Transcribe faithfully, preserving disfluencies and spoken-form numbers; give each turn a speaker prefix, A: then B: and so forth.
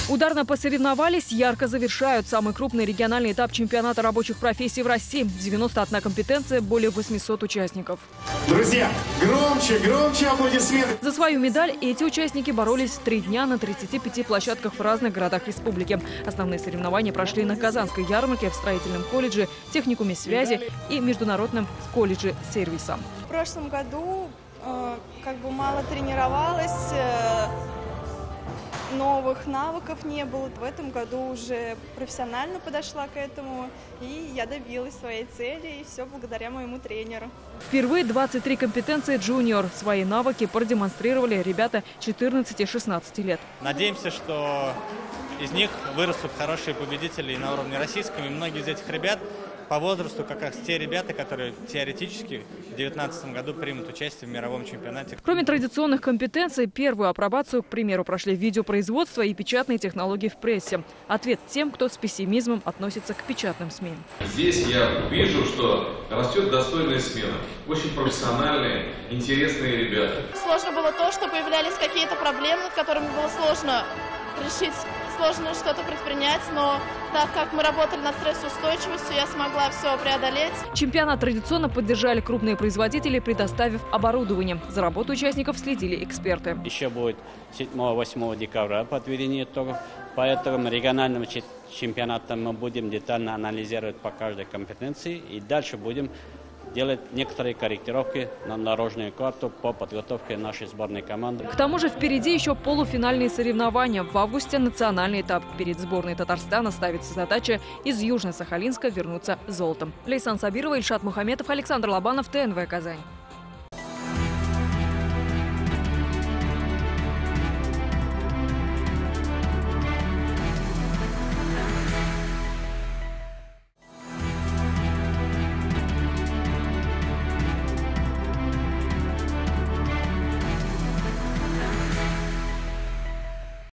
A: Ударно посоревновались, ярко завершают самый крупный региональный этап чемпионата рабочих профессий в России. девяносто одна компетенция, более восьмисот участников.
B: Друзья, громче, громче аплодисменты.
A: За свою медаль эти участники боролись три дня на тридцати пяти площадках в разных городах республики. Основные соревнования прошли на Казанской ярмарке, в строительном колледже, техникуме связи и международном колледже сервиса.
C: В прошлом году э, как бы мало тренировалась, э, новых навыков не было. В этом году уже профессионально подошла к этому, и я добилась своей цели, и все благодаря моему тренеру.
A: Впервые двадцать три компетенции джуниор. Свои навыки продемонстрировали ребята четырнадцати-шестнадцати лет.
D: Надеемся, что из них вырастут хорошие победители и на уровне российском, и многие из этих ребят по возрасту как раз те ребята, которые теоретически в две тысячи девятнадцатом году примут участие в мировом чемпионате.
A: Кроме традиционных компетенций, первую апробацию, к примеру, прошли видеопроизводство и печатные технологии в прессе. Ответ тем, кто с пессимизмом относится к печатным СМИ.
E: Здесь я вижу, что растет достойная смена. Очень профессиональные, интересные ребята.
F: Сложно было то, что появлялись какие-то проблемы, над которыми было сложно решить, сложно что-то предпринять, но так как мы работали над стрессоустойчивостью, я смогла все преодолеть.
A: Чемпионат традиционно поддержали крупные производители, предоставив оборудование. За работу участников следили эксперты.
G: Еще будет седьмого-восьмого декабря подведение итогов. По итогам регионального чемпионата мы будем детально анализировать по каждой компетенции и дальше будем делать некоторые корректировки на дорожную карту по подготовке нашей сборной команды.
A: К тому же впереди еще полуфинальные соревнования. В августе национальный этап. Перед сборной Татарстана ставится задача из Южно-Сахалинска вернуться золотом. Лейсан Сабирова, Ильшат Мухаметов, Александр Лобанов, ТНВ Казань.